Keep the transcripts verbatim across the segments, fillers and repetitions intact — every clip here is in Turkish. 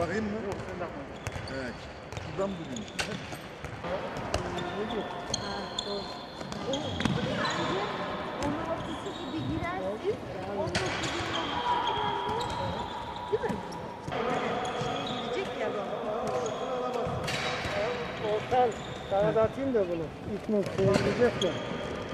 bakayım mı? Yok sen bakma. Evet. Şuradan bugün. Ne diyor? Ha, doğru. O, onun ortası gibi girersin. Onun ortası gibi değil mi? Şeye girecek ya bu. Ortal sana da atayım da bunu. İlk noktaya girecek ya.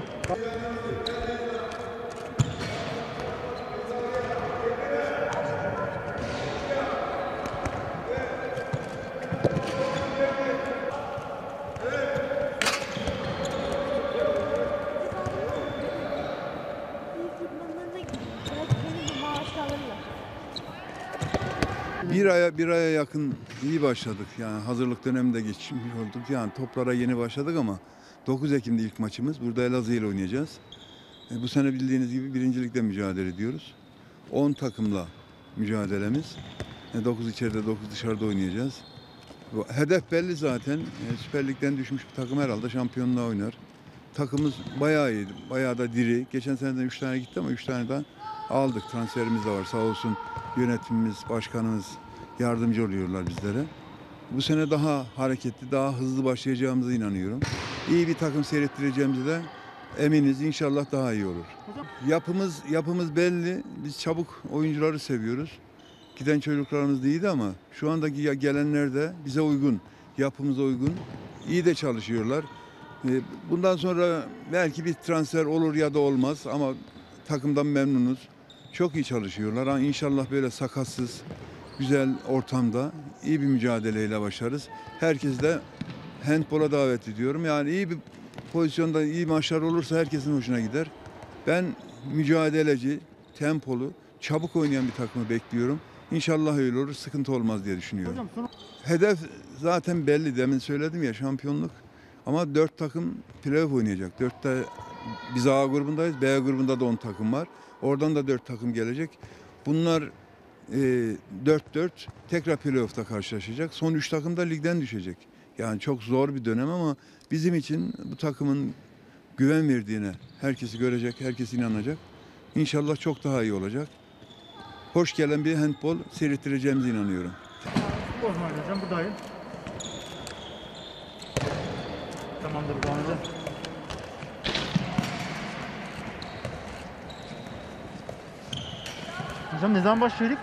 Bir aya bir aya yakın iyi başladık. Yani hazırlık döneminde geçmiş olduk. Yani toplara yeni başladık ama dokuz Ekim'de ilk maçımız. Burada Elazığ ile oynayacağız. E, bu sene bildiğiniz gibi birincilikte mücadele ediyoruz. on takımla mücadelemiz. E, dokuz içeride dokuz dışarıda oynayacağız. Bu, hedef belli zaten. E, Süper Lig'den düşmüş bir takım herhalde şampiyonluğa oynar. Takımımız bayağı iyi, bayağı da diri. Geçen seneden üç tane gitti ama üç tane daha aldık. Transferimiz de var. Sağ olsun yönetimimiz, başkanımız yardımcı oluyorlar bizlere. Bu sene daha hareketli, daha hızlı başlayacağımıza inanıyorum. İyi bir takım seyrettireceğimize de eminiz. İnşallah daha iyi olur. Yapımız yapımız belli. Biz çabuk oyuncuları seviyoruz. Giden çocuklarımız da iyiydi ama şu andaki gelenler de bize uygun, yapımıza uygun. İyi de çalışıyorlar. Bundan sonra belki bir transfer olur ya da olmaz ama takımdan memnunuz. Çok iyi çalışıyorlar. İnşallah böyle sakatsız, güzel ortamda iyi bir mücadeleyle başlarız. Herkes de handbola davet ediyorum. Yani iyi bir pozisyonda iyi maçlar olursa herkesin hoşuna gider. Ben mücadeleci, tempolu, çabuk oynayan bir takımı bekliyorum. İnşallah öyle olur, sıkıntı olmaz diye düşünüyorum. Hocam, sonra... Hedef zaten belli. Demin söyledim ya, şampiyonluk. Ama dört takım playoff oynayacak. Dörtte biz A grubundayız. B grubunda da on takım var. Oradan da dört takım gelecek. Bunlar e, dört dört tekrar playoff'ta karşılaşacak. Son üç takım da ligden düşecek. Yani çok zor bir dönem ama bizim için bu takımın güven verdiğine herkesi görecek, herkes inanacak. İnşallah çok daha iyi olacak. Hoş gelen bir handbol seyrettireceğimize inanıyorum. Bozma hocam, buradayım. Tamamdır bu anda. Hocam ne zaman başlıyorduk?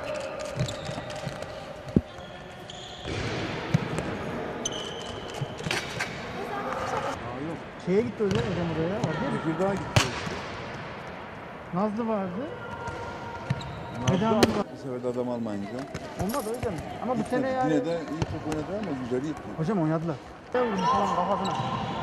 Şeye gitti hocam, hocam oraya. Bir daha gitti. Nazlı vardı. Nazlı Neden? bu sefer de adam almayınca. Olmaz hocam. Ama bu Yine sene yani... de iyi top oynadı ama güzel iyi. Hocam oynadılar. Ben vurdum falan kafasına.